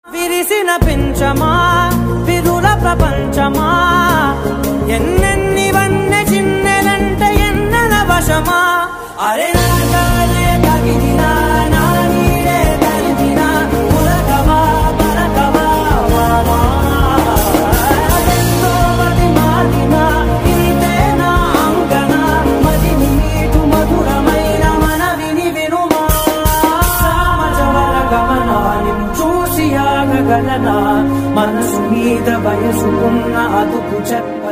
విరిసిన పించమా విరుల ప్రపంచమా ఎన్నెన్ని వన్నె చిన్నెలంటే ఎన్నెల వశమా అరే నాగాలే తగిలినా నా నీడే తలిపినా పులకవా పలకవా వామా ఎంతో మది మారినా ఇంతే నా అంగన మదిని నీటు మధురమైన మనవిని వినుమా సామజవర గమనాన్ని చూసి ఆగగలనా మనసు మీద వయసుకున్న అదుపు చెప్ప